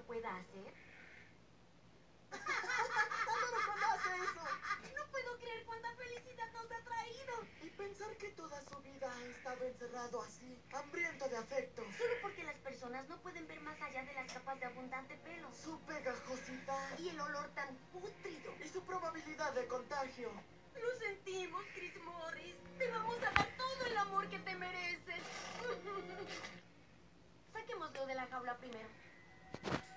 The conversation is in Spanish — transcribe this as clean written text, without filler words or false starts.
lo pueda hacer? ¡Adoro cuando hace eso! No puedo creer cuánta felicidad nos ha traído. Y pensar que toda su vida ha estado encerrado así, hambriento de afecto. Solo porque las personas no pueden ver más allá de las capas de abundante pelo. Su pegajosidad Y el olor tan pútrido. y su probabilidad de contagio. Lo sentimos, Chris Morris. Te vamos a dar todo el amor que te mereces. Saquémoslo de la jaula primero.